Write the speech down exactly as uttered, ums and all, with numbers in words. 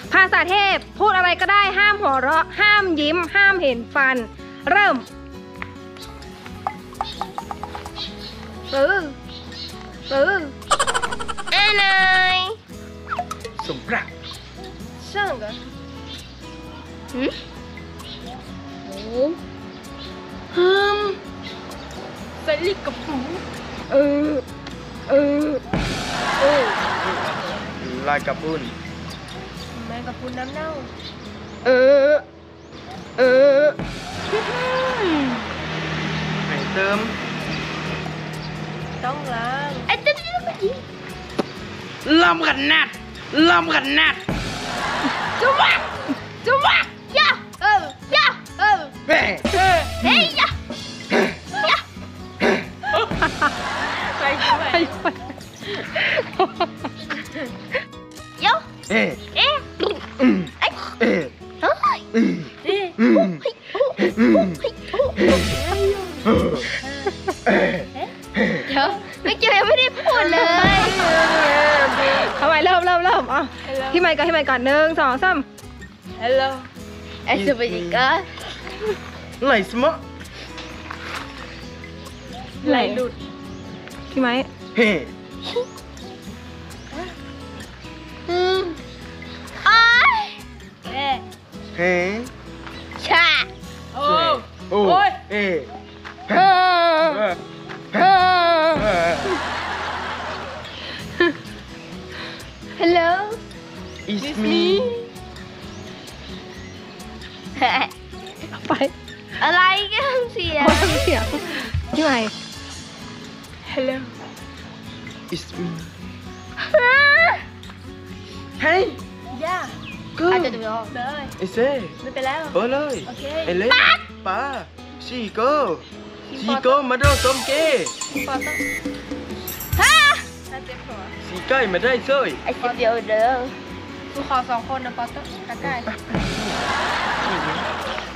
ภาษาเทพพูดอะไรก็ได้ห้ามหัวเราะห้ามยิ้มห้ามเห็นฟันเริ่มเออเออเอ้นายสมปรักช่างกันหืมโอ้ฮึมใส่ลิกกับปูเออเออเออลายกับปุ้นแมงกับปูน้ำเน่าเออเออให้เติมต้องล้างไอ้เจ้าเจ้าเมื่อกี้ลำขันนัดลำขันนัดจุ๊บจุ๊บยาเออยาเออเฮ้เฮ้เฮ้ยยาไปไปไปเยอะเอ๊ะเอ๊ะเอ๊ะเอ๊ะเฮ้ยเอ๊ะเดี๋ยวเมื่อกี้ยังไม่ได้พูดเลยทำไมเริ่มเริ่มเริ่มอ่ะพี่ไมค์ก่อนพี่ไมค์ก่อนหนึ่งสองสาม Hello ไอ้สวัสดีครับไหลสมะไหลหลุดพี่ไมค์เฮ้อืมอ้ายเฮ้เฮ้ชาโอ้โอ้เอ๊ะเออเออ Hello It's me ไปอะไรกันเสียงเสียงพี่ใหม่ Hello It's me เฮ้ยย่าก็อาจจะดูออกเลยไอ้เซ่ไม่เป็นแล้วเออเลยโอเคไอ้เล่ป้าสี่โก้สี่โก้มาดูส้มเก้ปอต้องฮะน่าเจ็บหัวสี่ใกล้มาได้ซ้อยไอ้สิเดียวเด้อกูขอสองคนนะปอต้องใกล้